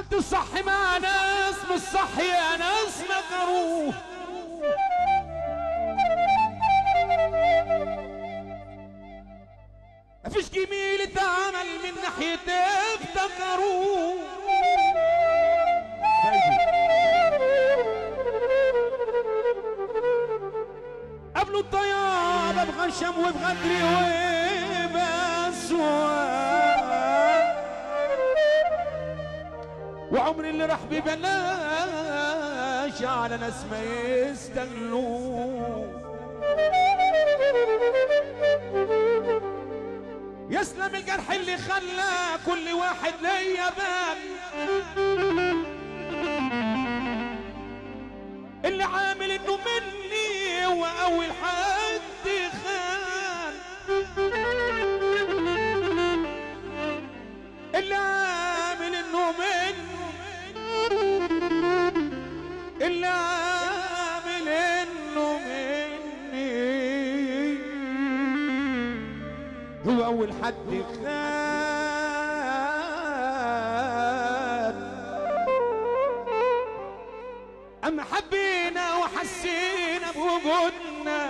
انتوا صح مع ناس مش صح يا ناس مكروه. مفيش جميل اتعمل من ناحيتك افتكروه. قبلوا الطيابة بغشم وبغدري وبسواق، وعمر اللي راح ببلاش على ناس ما يستغلوه. يسلم الجرح اللي خلى كل واحد ليا بال، اللي عامل انه مني هو اول حد خان، اللي عامل انه مني، اللي عامل انه مني هو اول حد خان. اما حبينا وحسينا بوجودنا،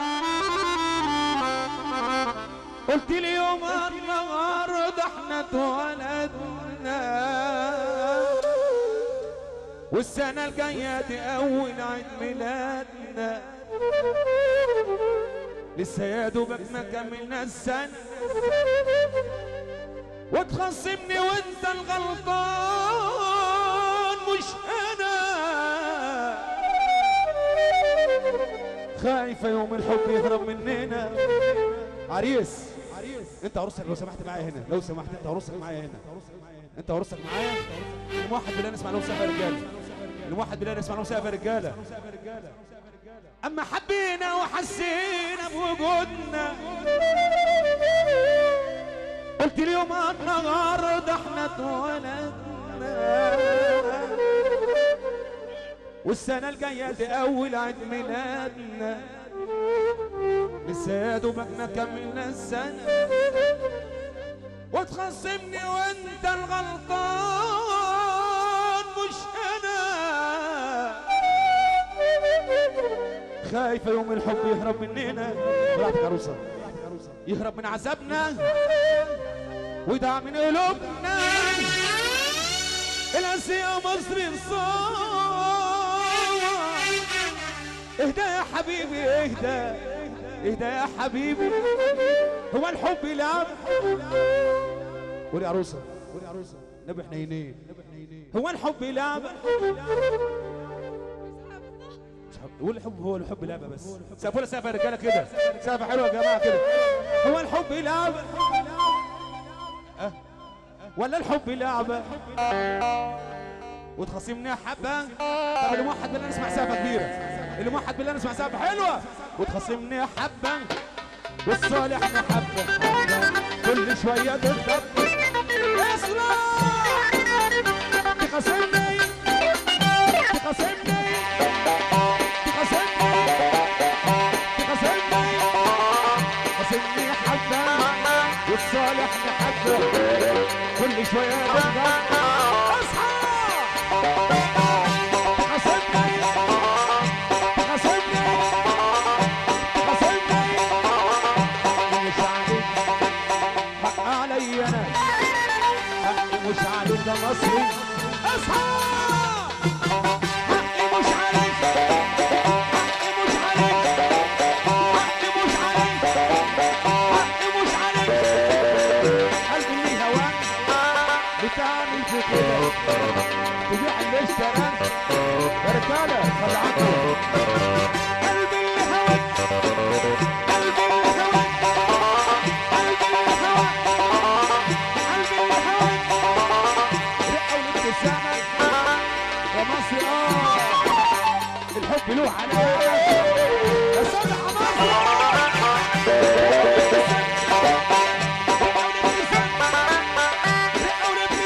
قلت لي يوم النهارده احنا اتولدنا، والسنه الجايه دي اول عيد ميلادنا، لسه يا دوبك ما كملنا السنه، وتخصمني وانت الغلطان مش انا. خايفه يوم الحب يهرب مننا. عريس انت عروسك لو سمحت معايا هنا، لو سمحت انت عروسك معايا هنا، انت عروسك معايا. الموحد بالله نسمع لهم سقف يا رجاله، الموحد بالله نسمع لهم سقف يا رجاله. اما حبينا وحسينا بوجودنا، قلت اليوم النهارده احنا اتولدنا، والسنه الجايه دي اول عيد ميلادنا، لسه يا دوبك ما كملنا السنه، وتخصمني وانت الغلطان مش انا. خايفه يوم الحب يهرب مننا، براحتك عروسه، يهرب من عذابنا ويدعى من قلوبنا. الاسيا مصري الصور، اهدى يا حبيبي اهدى، اهدى يا حبيبي، هو الحب لعب. قولي يا عروسه، قولي يا عروسه، نبي حنينين، هو الحب لعبه. قول الحب، هو الحب لعبه بس. سقفوا لها سقف يا رجاله كده، سقفه حلوه يا جماعه كده. هو الحب لعبه ولا الحب لعبه؟ وتخاصمني حبه. طب اللي موحد بالله نسمع سقفه كبيره، اللي موحد بالله نسمع سقفه حلوه. وتخاصمني حبه والصالح محبه، كل شويه تضرب اسرع. تخاصمني تخاصمني تخاصمني حبه والصالح محبه، كل شويه تضرب اصحى. تخاصمني تخاصمني تخاصمني، مش عليك حق علي انا، حقي مش عليك يا مصري. اصحى، حقي مش عليك، حقي مش عليك، حقي مش عليك، حقي مش عليك. قلبي اللي هواك بتعمل في كده، تبيع اللي اشتراك يا رجاله خلي عنكم. قلبي اللي هواك، قلبي اللي هواك، قلبي اللي هواك، قلبي اللي هواك، رقه والابتسامه يا مصر. الحب له علامه يا صالح مصر.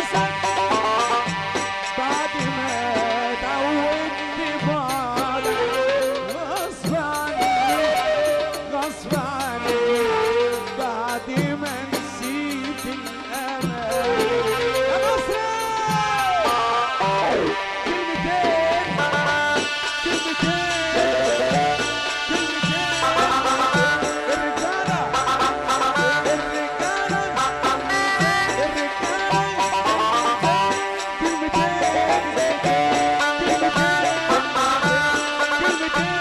بعد ما تعودت بعدك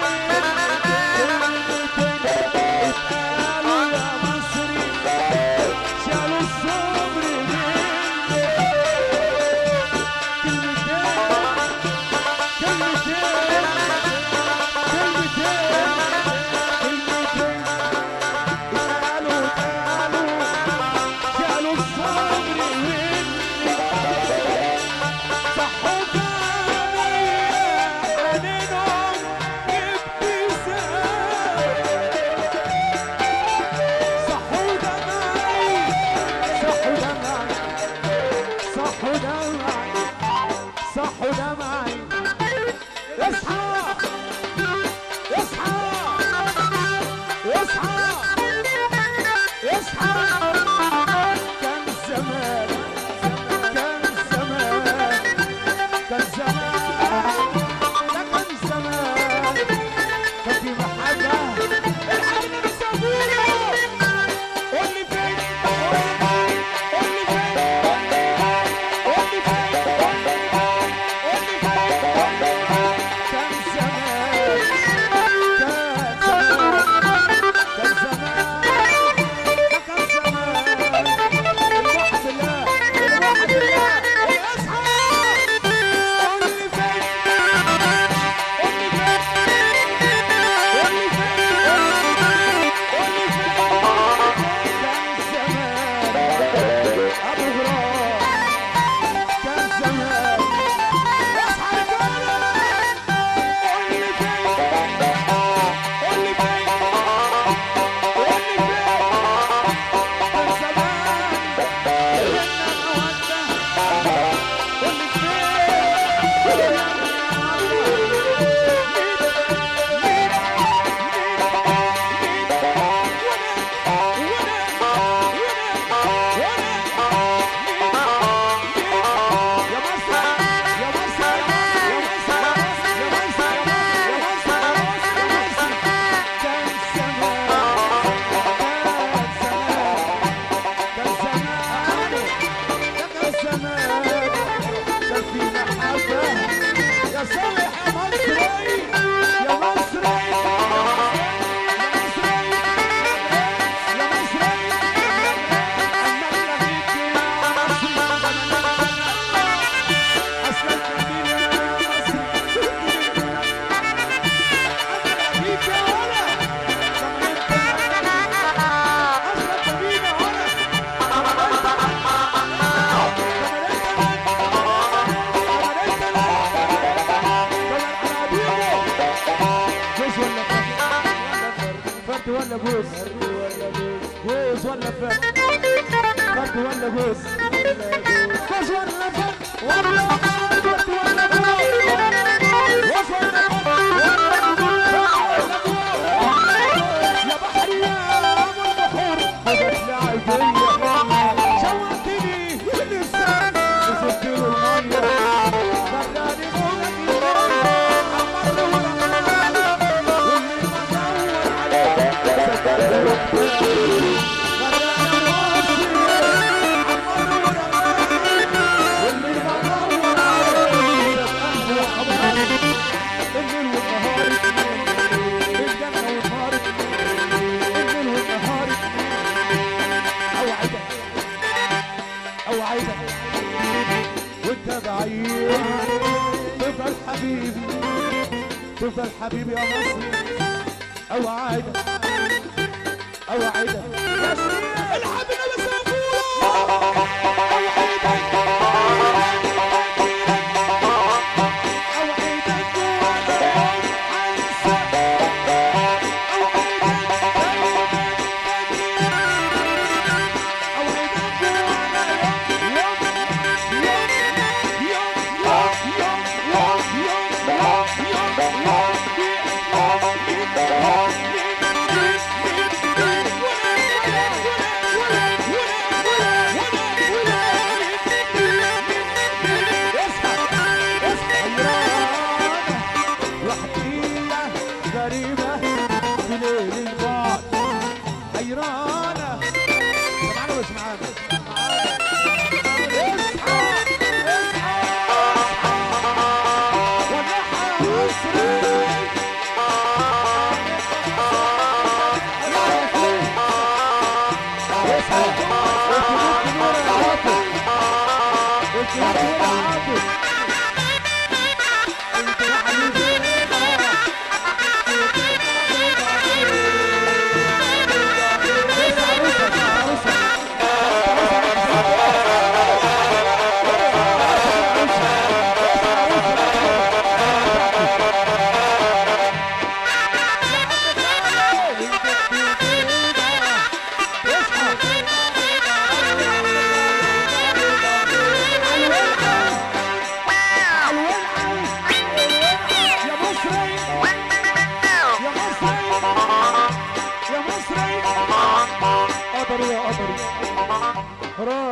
ولا بوس؟ بوس ولا فرد؟ فرد ولا بوس؟ بوس ولا فرد؟ ولا فرد ولا بوس؟ بوس ولا فرد؟ يا بحر يا ابو البحور خدت لعبية شوقتني للسان نزلت له المية خلاني وانت بعيد تفضل حبيبي تفضل حبيبي يا مصري اوعدك اوعدك يا شريف الحبيبي بس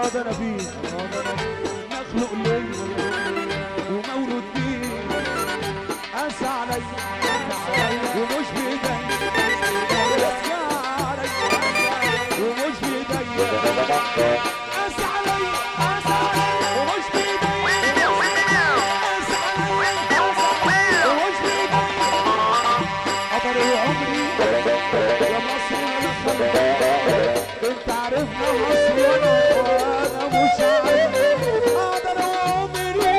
ده انا بيه مخلوق ليا ومولود بيه قاسى عليا ومش بايديا قاسى عليا ومش بايديا قاسى عليا ومش بايديا قاسى عليا ومش بايديا قدر عمري يا مصر يا خلق انت عارفنا مصر وانا مش عارف قدر عمري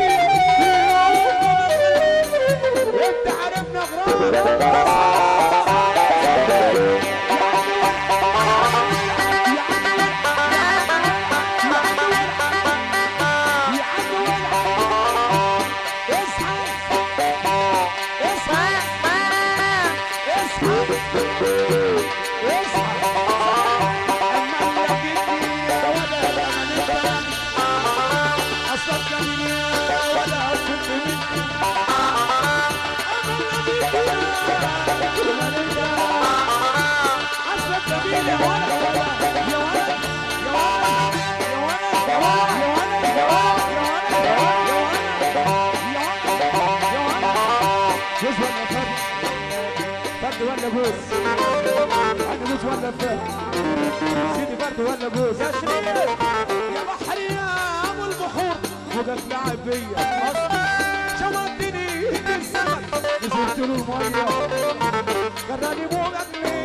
انت عارفنا ولا جوز انا جوز ولا فرد سيدي فرد ولا جوز يا شريف يا بحري يا ابو البحور وجاك لاعب بيا شوقتني السمك نزلت له الميه جراني موجك